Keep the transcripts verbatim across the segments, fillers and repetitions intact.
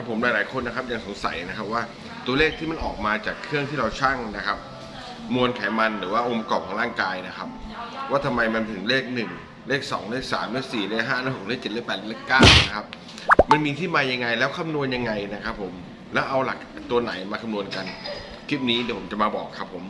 ครับผมหลายๆคนนะครับยังสงสัยนะครับว่าตัวเลขที่มันออกมาจากเครื่องที่เราชั่งนะครับมวลไขมันหรือว่าองค์ประกอบของร่างกายนะครับว่าทำไมมันถึงเลขหนึ่งเลขสองเลขสามเลขสี่เลขห้าเลขหกเลขเจ็ดเลขแปดเลขเก้านะครับมันมีที่มายังไงแล้วคำนวณยังไงนะครับผมแล้วเอาหลักตัวไหนมาคำนวณกันคลิปนี้เดี๋ยวผมจะมาบอกครับผม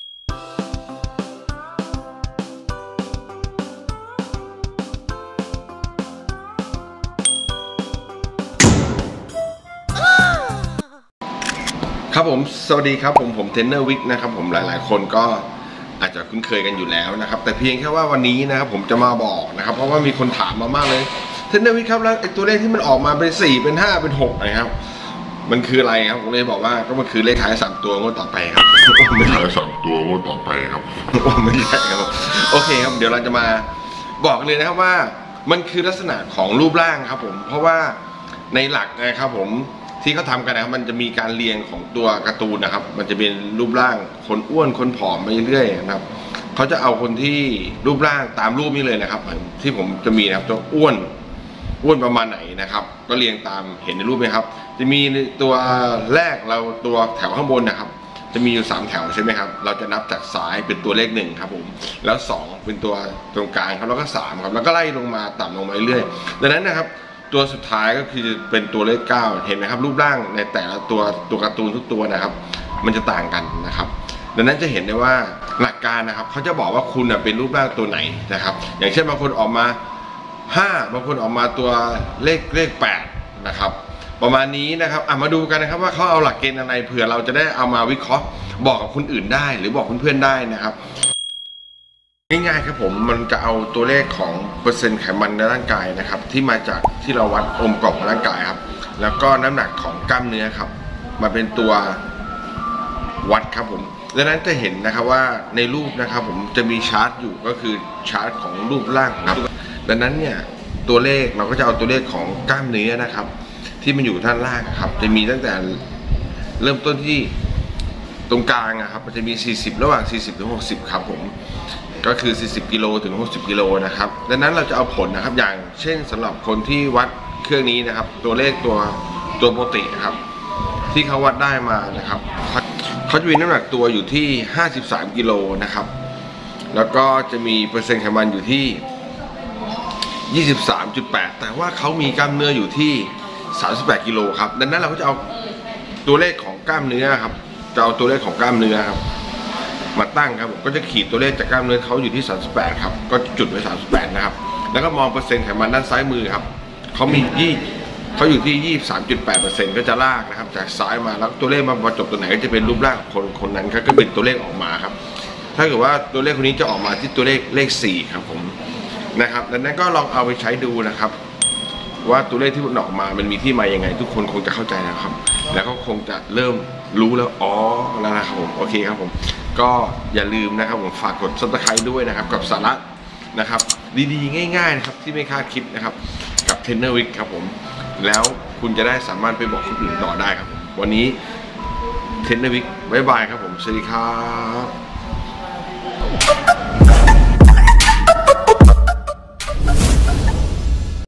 ครับผมสวัสดีครับผมผมเทรนเนอร์วิกนะครับผมหลายๆคนก็อาจจะคุ้นเคยกันอยู่แล้วนะครับแต่เพียงแค่ว่าวันนี้นะครับผมจะมาบอกนะครับเพราะว่ามีคนถามมามากเลยเทรนเนอร์วิกครับแล้วไอ้ตัวเลขที่มันออกมาเป็นสี่เป็นห้าเป็นหกนะครับมันคืออะไรครับผมเลยบอกว่าก็มันคือเลขท้ายสามตัวงวดต่อไปครับไม่ท้ายสามตัวงวดต่อไปครับไม่ใช่ครับโอเคครับเดี๋ยวเราจะมาบอกเลยนะครับว่ามันคือลักษณะของรูปร่างครับผมเพราะว่าในหลักนะครับผมที่เขาทำกันนะครับมันจะมีการเรียงของตัวการ์ตูนนะครับมันจะเป็นรูปร่างคนอ้วนคนผอมไปเรื่อยๆนะครับเขาจะเอาคนที่รูปร่างตามรูปนี้เลยนะครับที่ผมจะมีนะครับตัวอ้วนอ้วนประมาณไหนนะครับก็เรียงตามเห็นในรูปไหมครับจะมีตัวแรกเราตัวแถวข้างบนนะครับจะมีอยู่สามแถวใช่ไหมครับเราจะนับจากซ้ายเป็นตัวเลขหนึ่งครับผมแล้วสองเป็นตัวตรงกลางครับแล้วก็สามครับแล้วก็ไล่ลงมาต่ำลงมาเรื่อยๆดังนั้นนะครับตัวสุดท้ายก็คือเป็นตัวเลขเก้าเห็นไหมครับรูปร่างในแต่ละตัวตัวการ์ตูนทุกตัวนะครับมันจะต่างกันนะครับดังนั้นจะเห็นได้ว่าหลักการนะครับเขาจะบอกว่าคุณเป็นรูปร่างตัวไหนนะครับอย่างเช่นบางคนออกมาห้าบางคนออกมาตัวเลขเลขแปดนะครับประมาณนี้นะครับอ่ะมาดูกันนะครับว่าเขาเอาหลักเกณฑ์อะไรเผื่อเราจะได้เอามาวิเคราะห์บอกกับคนอื่นได้หรือบอกเพื่อนๆได้นะครับง่ายๆครับผมมันจะเอาตัวเลขของเปอร์เซ็นต์ไขมันในร่างกายนะครับที่มาจากที่เราวัดองค์ประกอบของร่างกายครับแล้วก็น้ำหนักของกล้ามเนื้อครับมาเป็นตัววัดครับผมดังนั้นจะเห็นนะครับว่าในรูปนะครับผมจะมีชาร์ตอยู่ก็คือชาร์ตของรูปร่างครับดังนั้นเนี่ยตัวเลขเราก็จะเอาตัวเลขของกล้ามเนื้อนะครับที่มันอยู่ด้านล่างครับจะมีตั้งแต่เริ่มต้นที่ตรงกลางนะครับมันจะมีสี่สิบระหว่างสี่สิบถึงหกสิบครับผมก็คือสี่สิบกิโลถึงหกสิบกิโลนะครับดังนั้นเราจะเอาผลนะครับอย่างเช่นสำหรับคนที่วัดเครื่องนี้นะครับตัวเลขตัวตัวปกตินะครับที่เขาวัดได้มานะครับเขาจะมีน้ำหนักตัวอยู่ที่ห้าสิบสามกิโลนะครับแล้วก็จะมีเปอร์เซ็นต์ไขมันอยู่ที่ ยี่สิบสามจุดแปด แต่ว่าเขามีกล้ามเนื้ออยู่ที่สามสิบแปดกิโลครับดังนั้นเราก็จะเอาตัวเลขของกล้ามเนื้อครับจะเอาตัวเลขของกล้ามเนื้อครับมาตั้งครับผมก็จะขีดตัวเลขจากกล้ามเนื้อเขาอยู่ที่สามสิบแปดครับก็จุดไว้สามสิบแปดนะครับแล้วก็มองเปอร์เซ็นต์ไขมันด้านซ้ายมือครับเขามียี่เขาอยู่ที่ ยี่สิบสามจุดแปดเปอร์เซ็นต์ ก็จะลากนะครับจากซ้ายมาแล้วตัวเลขมาประจบตัวไหนก็จะเป็นรูปร่างคนคนนั้นครับก็เป็นตัวเลขออกมาครับถ้าเกิดว่าตัวเลขคนนี้จะออกมาที่ตัวเลขเลขสี่ครับผมนะครับดังนั้นก็ลองเอาไปใช้ดูนะครับว่าตัวเลขที่มันออกมามันมีที่มายังไงทุกคนคงจะเข้าใจนะครับแล้วก็คงจะเริ่มรู้แล้วอ๋อแล้วนะครับผมโอเคครับผมก็อย่าลืมนะครับผมฝากกด ซับสไครบ์ ด้วยนะครับกับสาระนะครับดีๆง่ายๆนะครับที่ไม่คาดคิดนะครับกับเทรนเนอร์วิกครับผมแล้วคุณจะได้สามารถไปบอกคนอื่นต่อได้ครับผมวันนี้เทรนเนอร์วิกบ๊ายบายครับผมสวัสดีครับ